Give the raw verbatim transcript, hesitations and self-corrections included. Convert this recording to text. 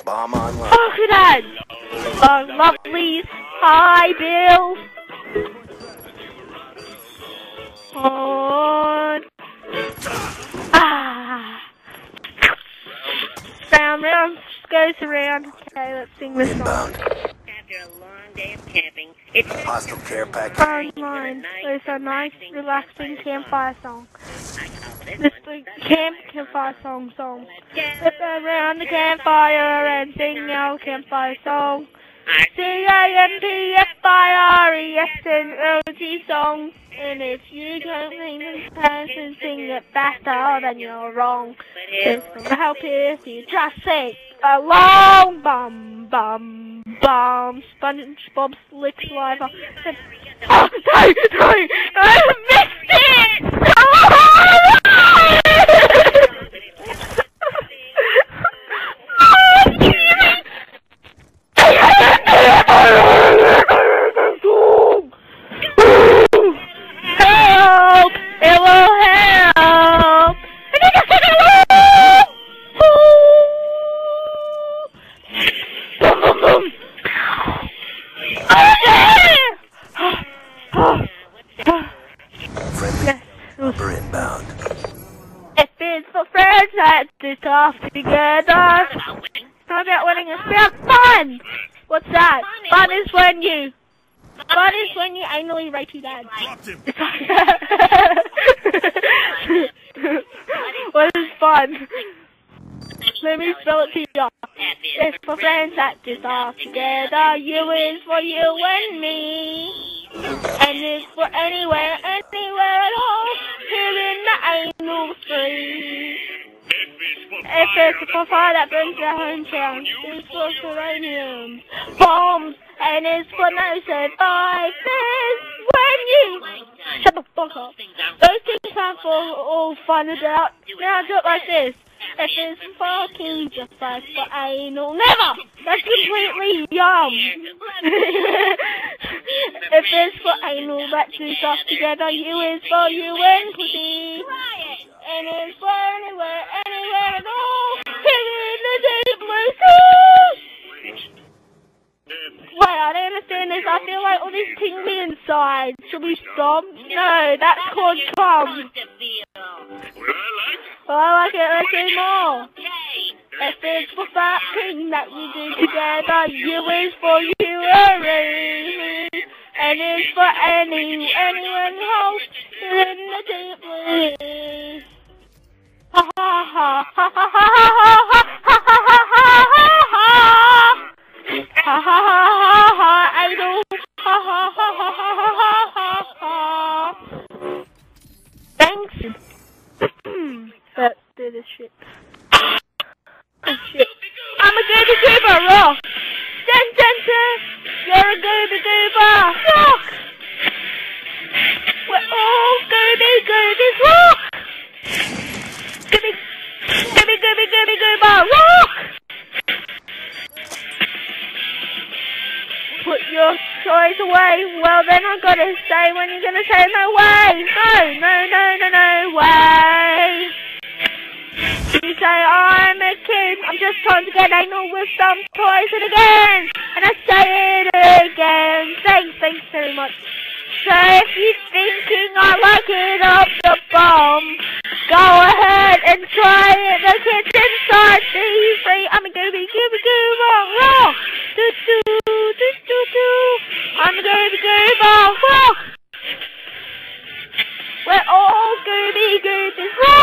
Bomb online. Oh, who that? Oh, lovelies. Hi, Bill. On. Ah. Round, round, goes around. Okay, let's sing this song. Inbound. After a long day of camping, it's Hostile care package. Online. There's a nice, relaxing campfire song. This is the camp campfire song song. Sit around the campfire and sing our campfire song. C A M P F I R E S N O T song. And if you don't sing this person sing it better, then you're wrong. It's gonna help if you just sing along. Bum bum bum. Spongebob slick saliva. Oh no no! I missed it! Help! It will help! Friendly. Upper inbound. If it's for friends that do stuff together. How about winning? It's about fun! What's that? Fun is when you... Fun is when you anally rape your dad. What is fun? Let me spell it to you. It's for friends that do stuff together. You is for you and me. And it's for anywhere, anywhere at all. Here in the anal free. If it's for fire that burns your hometown, it's for uranium bombs, and it's for no survivors when you shut the fuck up. Those things aren't for all fun about. Now do it like this. If it's for fucking just like for anal, never. That's completely yum. If it's for anal that do stuff together, you is for you and pussy. And it's for anywhere, anywhere at all. Here in the deep blue sea. Wait, I don't understand this. I feel like all this tingly inside. Should we stop? No, that's called cum. Oh, I like it. Let's do more. If it's for that thing that we do together, you is for you and me. And it's for any, anyone else in the deep blue sea. Ha ha ha ha ha ha ha ha ha ha ha ha ha ha I don't ha ha ha ha ha ha ha. Thanks. Let's do this shit. Oh shit. I'm a gooby goober, rock. Dun dun dun. You're a gooby goober, rock. We're all gooby goobies, rock. Gooby, gooby, gooby, gooby, goober, rock! Put your toys away. Well, then I've got to say when you're going to say no way. No, no, no, no, no way. You say, I'm a kid. I'm just trying to get anal with some toys and again. And I say it again. Thanks, thanks very much. So if you're thinking I like it up the bum, go ahead and try it. The kids inside the free. I'm a gooby gooby goober. Rock. Do do do do do. I'm a gooby goober. Rock. We're all gooby goobies. Rock.